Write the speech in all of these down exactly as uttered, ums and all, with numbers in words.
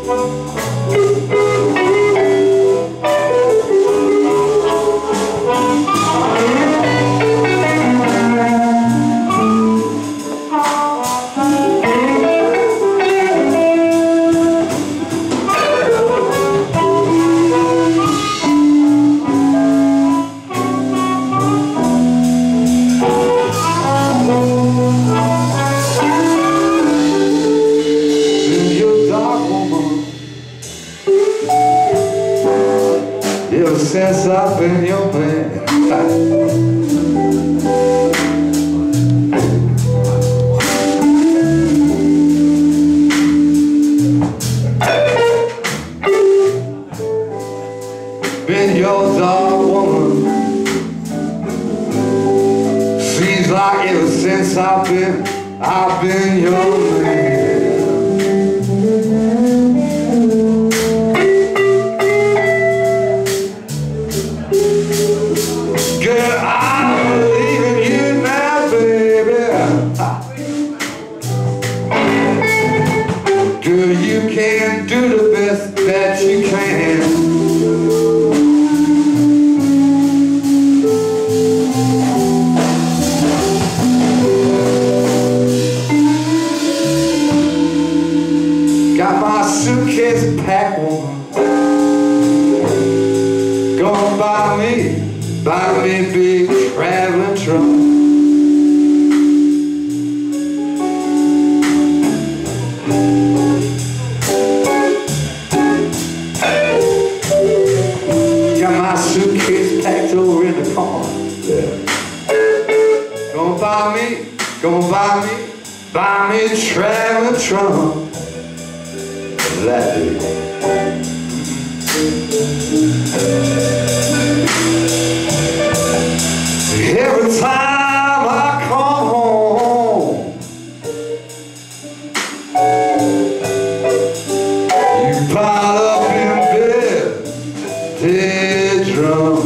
Ever since I've been your man, been your dog woman. Seems like ever since I've been, I've been your man. Girl, I'm leaving you now, baby. Girl, you can do the best that you can. Got my suitcase packed, woman. Gonna buy me Buy me a big traveling trunk. Got my suitcase packed over in the corner. Yeah. Gonna buy me, gonna buy me, buy me a traveling trunk. That is. Every time I come home, you pile up in bed, dead drunk.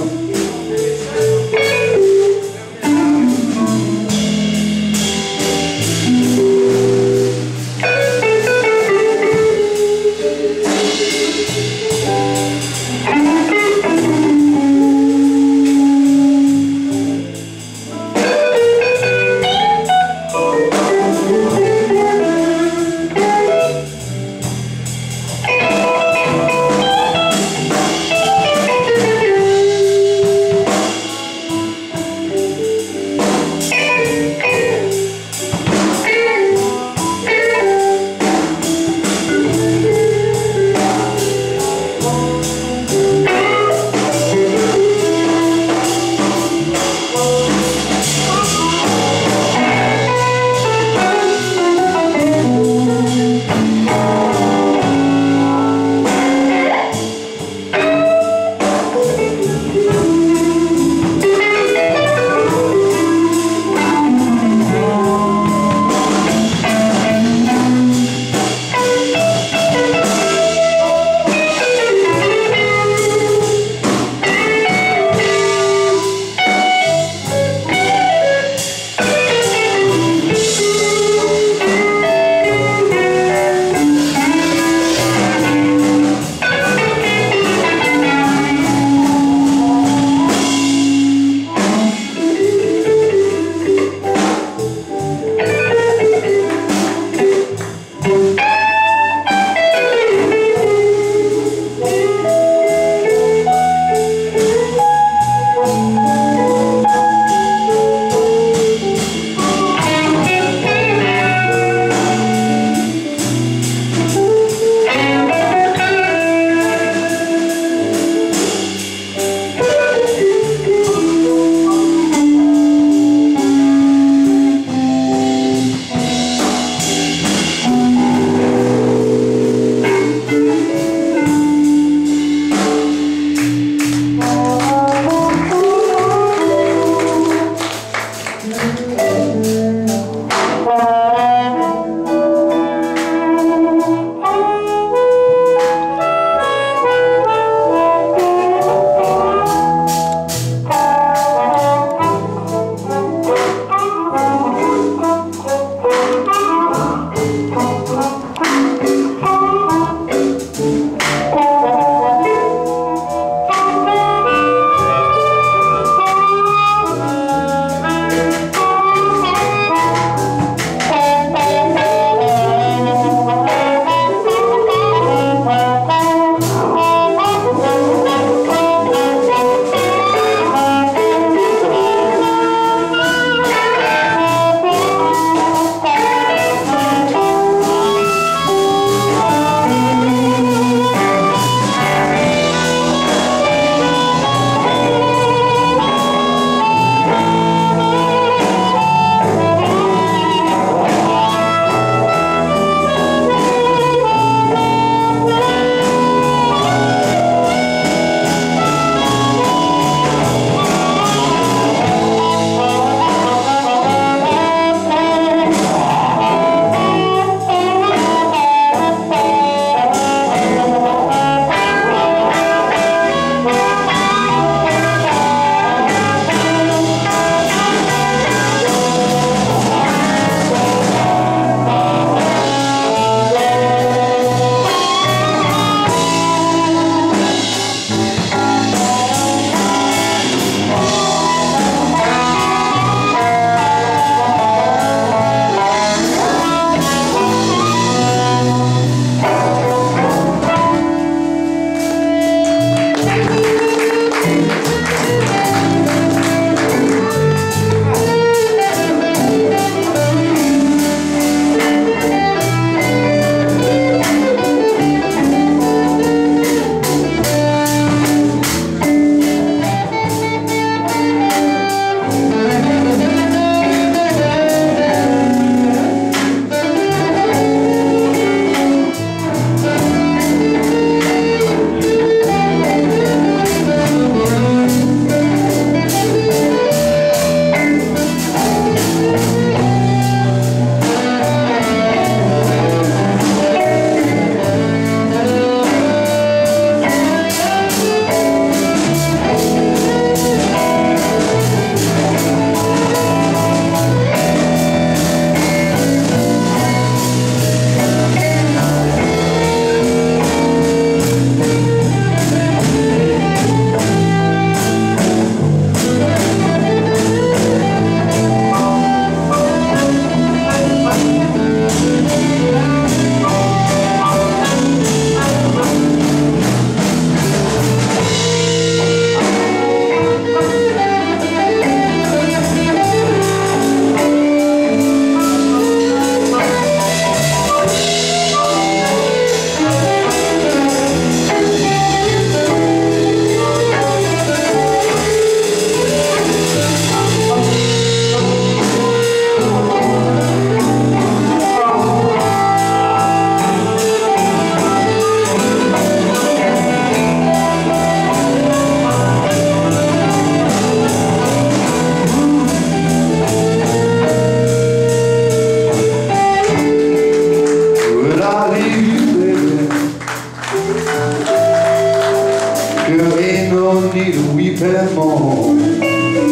weep and mourn.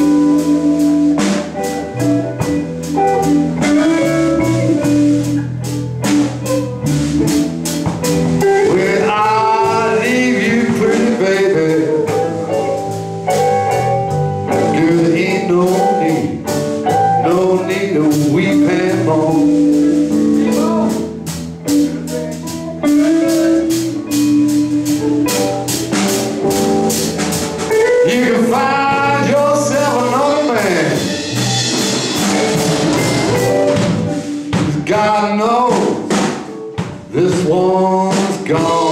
When I leave you, pretty baby, there ain't no need, no need to weep and mourn. You can find yourself another man. God knows this one's gone.